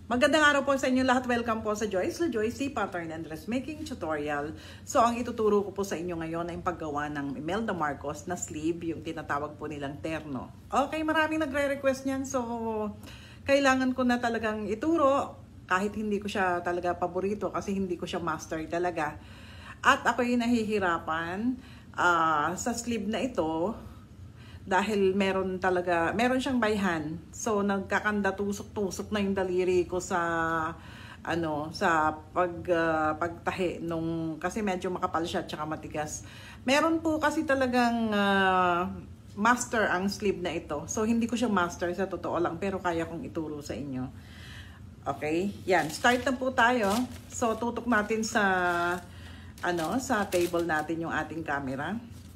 Magandang araw po sa inyo lahat. Welcome po sa Joyce Pattern and Dressmaking Tutorial. So, ang ituturo ko po sa inyo ngayon ay yung paggawa ng Imelda Marcos na sleeve, yung tinatawag po nilang terno. Okay, maraming nagre-request niyan. So, kailangan ko na talagang ituro kahit hindi ko siya talaga paborito kasi hindi ko siya master talaga. At ako'y nahihirapan sa sleeve na ito dahil meron siyang by hand. So nagkakanda tusok-tusok na yung daliri ko sa pagtahi nung kasi medyo makapal siya at saka matigas. Meron po kasi talagang master ang sleeve na ito. So hindi ko siya master sa totoo lang pero kaya kong ituro sa inyo. Okay? Yan, start na po tayo. So tutok natin sa sa table natin yung ating camera.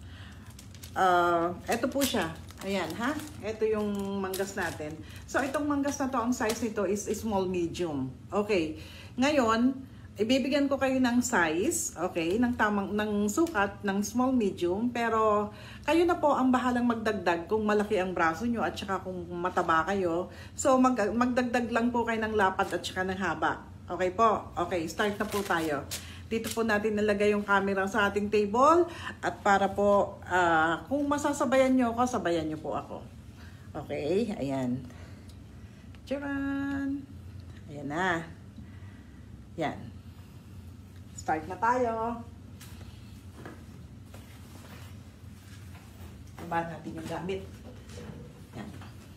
Ito po siya. Ayan, ha? Ito yung manggas natin. So, itong manggas na to, ang size nito is small medium. Okay. Ngayon, ibibigyan ko kayo ng size, okay, ng sukat ng small medium, pero kayo na po ang bahalang magdagdag kung malaki ang braso nyo at saka kung mataba kayo. So, magdagdag lang po kayo ng lapad at saka ng haba. Okay po? Okay, start na po tayo. Dito po natin nalagay yung camera sa ating table at para po kung masasabayan nyo ako, sabayan nyo po ako. Okay, ayan. Tcharan! Ayan na. Yan. Start na tayo. Iba natin yung gamit. Yan.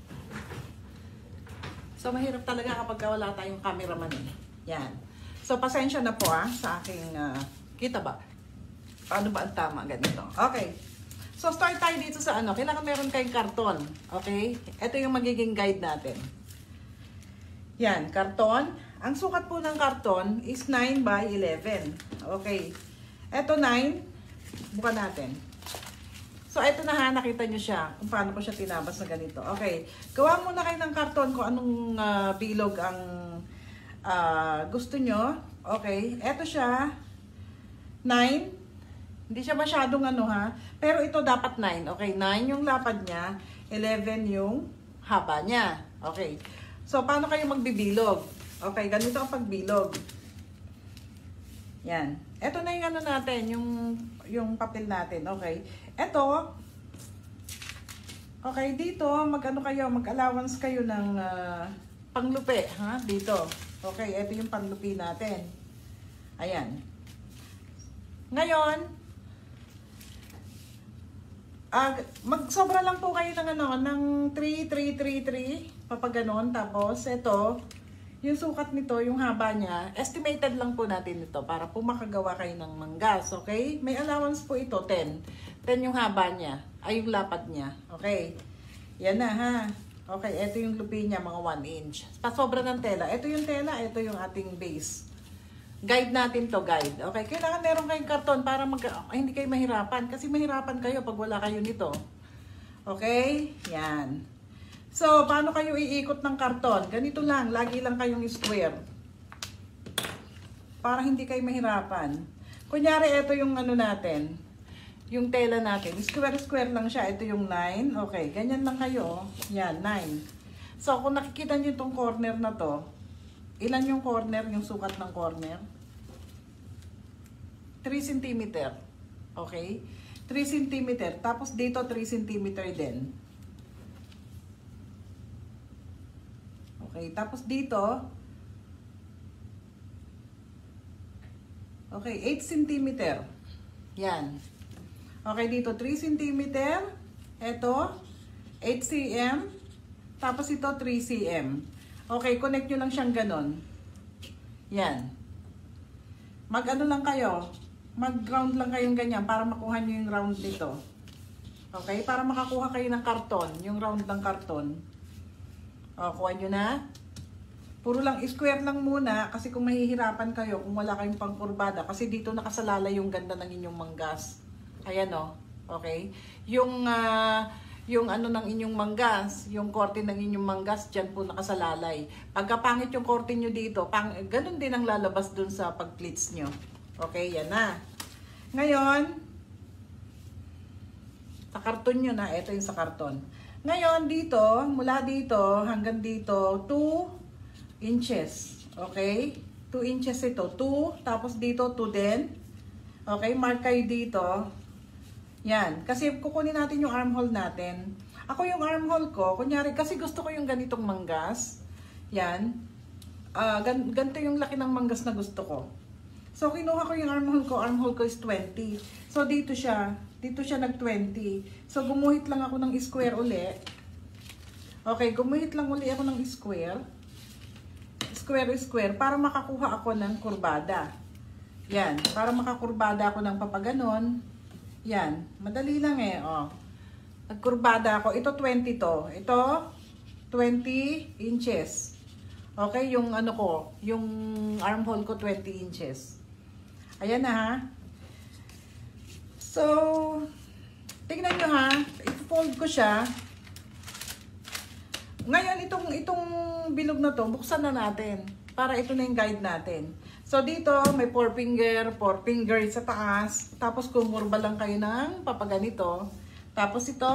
So, mahirap talaga kapag wala tayong cameraman eh. Yan. So, pasensya na po sa aking, kita ba? Paano ba ang tama? Ganito. Okay. So, start tayo dito sa kailangan meron kayong karton. Okay? Ito yung magiging guide natin. Yan, karton. Ang sukat po ng karton is 9 by 11. Okay. Ito 9. Bukan natin. So, ito na nakita nyo siya kung paano ko siya tinabas na ganito. Okay. Gawa muna kayo ng karton kung anong bilog ang gusto nyo. Okay, eto siya 9. Hindi siya masyadong pero ito dapat 9. Okay, 9 yung lapad niya, 11 yung haba niya. Okay, so paano kayo magbibilog? Okay, ganito ang pagbilog. Yan, eto na yung natin, yung papel natin. Okay, eto, okay, dito mag-allowance kayo ng panglupi, dito. Okay, ito yung panlupi natin. Ayan. Ngayon, magsobra lang po kayo ng 3, 3, 3, 3. Papaganon. Tapos, ito, yung sukat nito, yung haba niya, estimated lang po natin ito para po makagawa kayo ng manggas. Okay? May allowance po ito, 10. 10 yung haba niya. Ay, yung lapad niya. Okay? Yan na, ha? Okay, ito yung lupi niya, mga 1 inch. Pasobra ng tela. Ito yung tela, ito yung ating base. Guide natin to, guide. Okay, kailangan meron kayong karton para hindi kayo mahirapan. Kasi mahirapan kayo pag wala kayo nito. Okay, yan. So, paano kayo iikot ng karton? Ganito lang, lagi lang kayong square. Para hindi kayo mahirapan. Kunyari, ito yung natin. Yung tela natin, square lang siya. Ito yung 9. Okay, ganyan lang kayo. Yan, 9. So, kung nakikita nyo itong corner na to, ilan yung corner, yung sukat ng corner? 3 cm. Okay? 3 cm. Tapos dito, 3 cm din. Okay, tapos dito, okay, 8 cm. Yan. Okay, dito 3 cm, ito 8 cm, tapos ito 3 cm. Okay, connect nyo lang siyang ganon. Yan. Lang kayo, mag-round lang kayong ganyan para makuha nyo yung round dito. Okay, para makakuha kayo ng karton, yung round ng karton. O, kuha nyo na. Puro lang, square lang muna kasi kung mahihirapan kayo, kung wala kayong pangkurbada, kasi dito nakasalalay yung ganda ng inyong manggas. Ayan okay? Yung ng inyong manggas, yung korte ng inyong manggas, dyan po nakasalalay. Pagka pangit yung korte nyo dito, ganun din ang lalabas dun sa pag-pleats nyo. Okay, yan na. Ngayon, sa karton nyo na, ito yung sa karton. Ngayon, dito, mula dito hanggang dito, 2, inches. Okay? 2 inches ito. 2. Tapos dito 2 din. Okay? Mark kayo dito. Yan. Kasi kukunin natin yung armhole natin. Ako yung armhole ko, kunyari, kasi gusto ko yung ganitong manggas. Yan. Ganito yung laki ng manggas na gusto ko. So, kinuha ko yung armhole ko. Armhole ko is 20. So, dito siya. Dito siya nag-20. So, gumuhit lang ako ng square uli. Okay, gumuhit lang uli ako ng square. Square para makakuha ako ng kurbada. Yan. Para makakurbada ako ng papaganon. Yan. Madali lang eh. Oh. Nagkurbada ako. Ito 20 to. Ito 20 inches. Okay, yung ano ko, yung armhole ko 20 inches. Ayan na ha. So, tingnan nyo ha. I-fold ko siya. Ngayon, itong bilog na to, buksan na natin. Para ito na yung guide natin. So, dito may 4 finger sa taas. Tapos, kumurba lang kayo ng papaganito. Tapos, ito,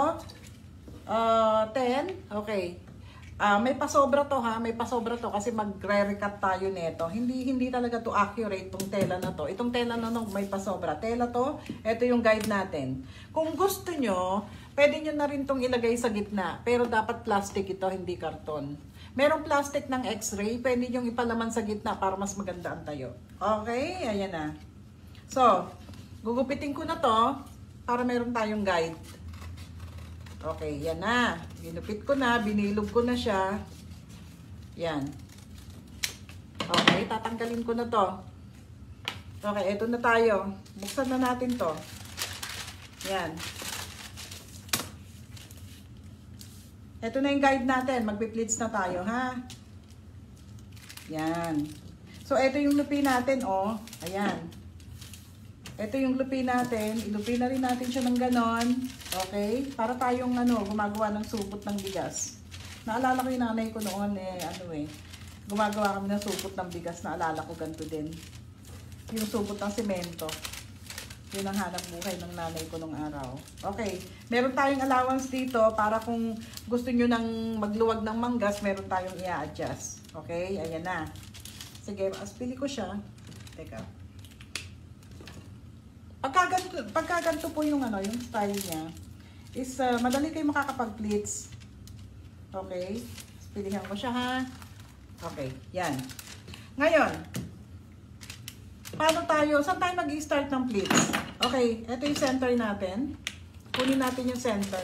10. Okay. May pasobra to ha, may pasobra to kasi magre-recut tayo nito. Hindi talaga to accurate tong tela na to. Itong tela na to may pasobra. Tela to, ito yung guide natin. Kung gusto nyo, pwede nyo na rin tong ilagay sa gitna. Pero dapat plastic ito, hindi karton. Merong plastic ng x-ray, pwede nyo ipalaman sa gitna para mas maganda ang tayo. Okay, ayan na. So, gugupitin ko na to para meron tayong guide. Okay, yan na. Ginupit ko na, binilog ko na siya. Yan. Okay, tatanggalin ko na to. Okay, eto na tayo. Buksan na natin to. Yan. Eto na yung guide natin. Magpi-pleats na tayo, ha? Yan. So, eto yung lupi natin, oh. Ayan. Ito yung lupi natin. Ilupi na rin natin siya ng ganon. Okay? Para tayong gumagawa ng supot ng bigas. Naalala ko yung nanay ko noon gumagawa kami ng supot ng bigas. Naalala ko ganito din. Yung supot ng semento. Yun ang hanap buhay ng nanay ko nung araw. Okay. Meron tayong allowance dito para kung gusto nyo ng magluwag ng manggas, meron tayong i-adjust. Okay? Ayan na. Sige, aspili ko siya. Teka. Pagkaganto po yung yung style niya is madali kayo makakapag-pleats. Okay? Pilihan ko siya ha. Okay, yan. Ngayon, saan tayo mag-i-start ng pleats? Okay, ito yung center natin. Kunin natin yung center.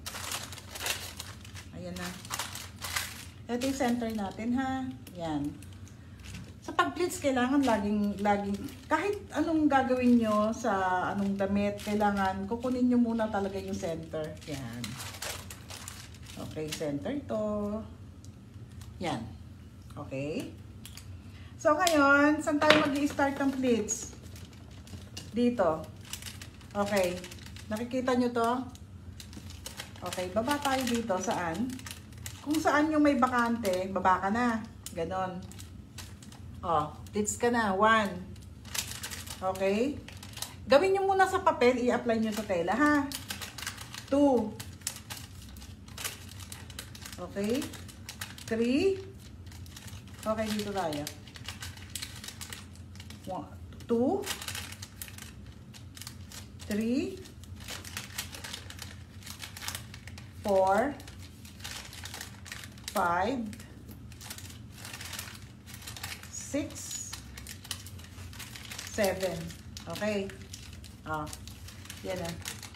Ayan na. Ito yung center natin ha. Yan. Sa pag-pleats, kailangan laging, kahit anong gagawin nyo sa anong damit, kailangan kukunin nyo muna talaga yung center. Yan. Okay, center ito. Yan. Okay. So, ngayon, saan tayo mag-i-start ng pleats? Dito. Okay. Nakikita nyo to? Okay, baba tayo dito. Saan? Kung saan yung may bakante, baba ka na. Ganon. Oh, pleats ka na. 1. Okay? Gawin nyo muna sa papel, i-apply nyo sa tela, ha? 2. Okay? 3. Okay, dito tayo. 2. 3. 4. 5. 6, 7. Okay. Yan na.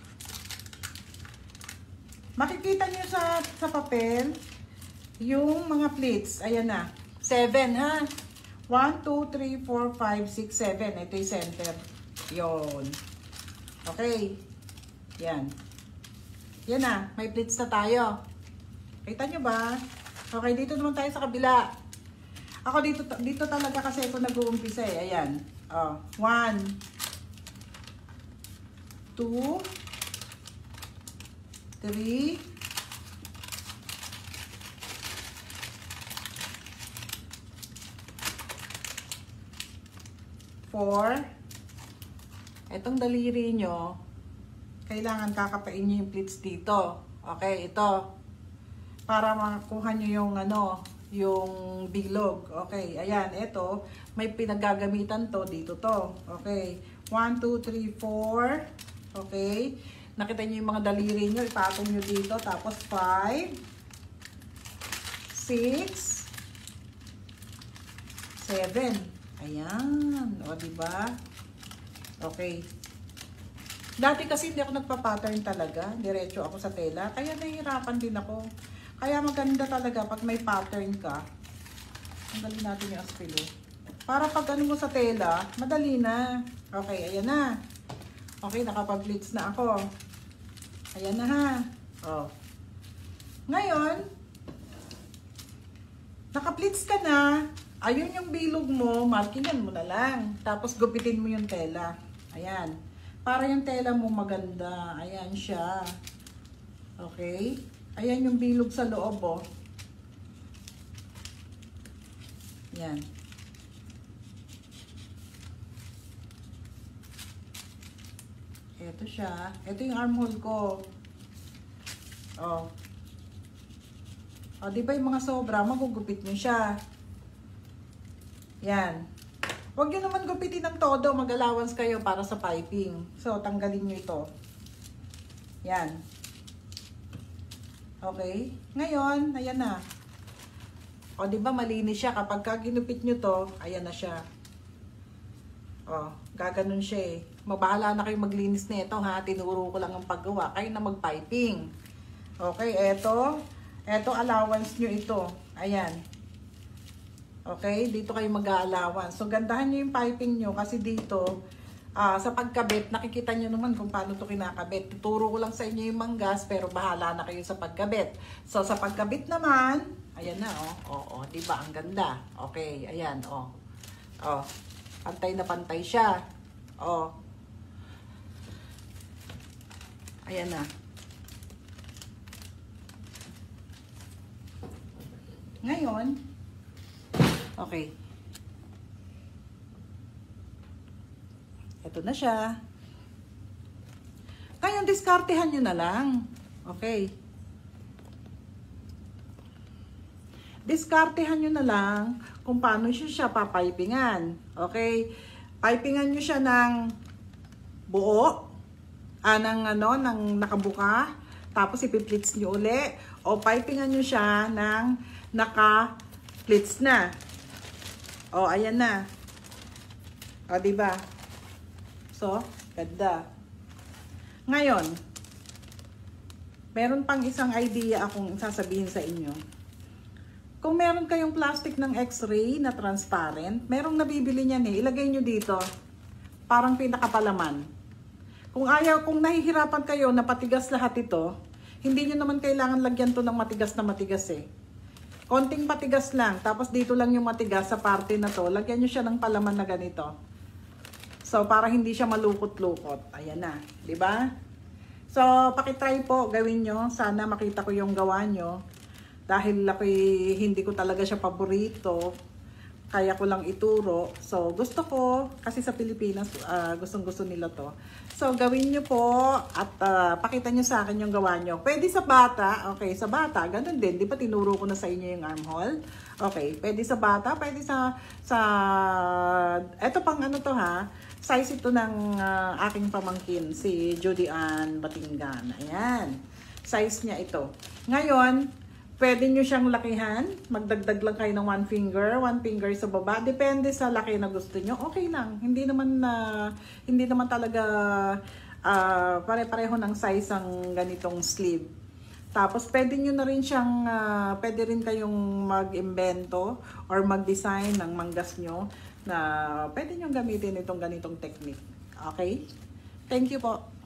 Makikita niyo sa papel yung mga pleats. Ayan na. 7 ha. 1, 2, 3, 4, 5, 6, 7. Ito yung center. Yon. Okay. Yan. Yan na. May pleats na tayo. Kita nyo ba? Okay, dito naman tayo sa kabila. Ako dito talaga kasi ako nag-uumpisa eh. Ayan. 1, 2, 3, 4. Itong daliri nyo, kailangan kakapain nyo yung pleats dito. Okay, ito. Para makakuha nyo yung bilog. Okay, ayan, ito, may pinaggagamitan to, dito to. Okay, 1, 2, 3, 4. Okay, nakita nyo yung mga daliri nyo, ipatong nyo dito. Tapos 5, 6, 7. Ayan, o diba? Okay. Dati kasi hindi ako nagpa-pattern talaga. Diretso ako sa tela. Kaya nahihirapan din ako. Kaya maganda talaga pag may pattern ka. Tanggalin natin yung aspilo. Para pag ano mo sa tela, madali na. Okay, ayan na. Okay, nakapag-pleats na ako. Ayan na ha. Oh. Ngayon, naka-pleats ka na. Ayun yung bilog mo, markingan mo na lang. Tapos gupitin mo yung tela. Ayan. Para yung tela mo maganda. Ayan siya. Okay. Ayan yung bilog sa loob, oh. Yan. Ito siya. Ito yung armhole ko. Oh. Oh, di ba yung mga sobra, magugupit nyo siya. Yan. Huwag nyo naman gupitin ng todo. Mag-allowance kayo para sa piping. So, tanggalin nyo ito. Yan. Okay? Ngayon, ayan na. O, di ba malinis siya? Kapag ginupit nyo to, ayan na siya. O, gaganon siya eh. Mabahala na kayo maglinis nito ha. Tinuro ko lang ang paggawa. Kayo na mag-piping. Okay, eto. Eto, allowance nyo ito. Ayan. Okay, dito kayo mag-allowance. So, gandahan nyo yung piping nyo kasi dito, sa pagkabit, nakikita nyo naman kung paano ito kinakabit. Tuturo ko lang sa inyo yung manggas, pero bahala na kayo sa pagkabit. So, sa pagkabit naman, ayan na, oh. Oh, diba? Ang ganda. Okay, ayan, oh. Oh, pantay na pantay siya. Oh. Ayan na. Ngayon, okay. Ito na siya. Ngayon, diskartehan nyo na lang. Okay. Diskartehan nyo na lang kung paano siya papipingan. Okay. Pipingan nyo siya ng buo. Ng nakabuka. Tapos ipiplits nyo uli. O pipingan nyo siya ng naka-plits na. O, ayan na. O, diba? So, ganda. Ngayon, meron pang isang idea akong sasabihin sa inyo. Kung meron kayong plastic ng x-ray na transparent, merong nabibili niyan eh. Ilagay nyo dito. Parang pinakapalaman. Kung nahihirapan kayo na patigas lahat ito, hindi nyo naman kailangan lagyan to ng matigas na matigas eh. Konting patigas lang. Tapos dito lang yung matigas sa parte na to. Lagyan nyo siya ng palaman na ganito. So, para hindi siya malukot-lukot. Ayan na. Diba? So, pakitry po. Gawin nyo. Sana makita ko yung gawa nyo. Dahil hindi ko talaga siya paborito. Kaya ko lang ituro. So, gusto ko. Kasi sa Pilipinas, gustong-gusto nila to. So, gawin nyo po. At pakita nyo sa akin yung gawa nyo. Pwede sa bata. Okay, sa bata. Ganun din. Di ba tinuro ko na sa inyo yung armhole? Okay, pwede sa bata. Pwede sa eto pang ano to ha. Size ito ng aking pamangkin, si Judy Ann Batingan. Ayan. Size niya ito. Ngayon, pwede nyo siyang lakihan. Magdagdag lang kayo ng 1 finger. 1 finger sa baba. Depende sa laki na gusto nyo. Okay lang. Hindi naman talaga pare-pareho ng size ang ganitong sleeve. Tapos, pwede nyo na rin siyang, pwede rin kayong mag-invento or mag-design ng manggas nyo na pwede nyo gamitin itong ganitong technique. Okay? Thank you po.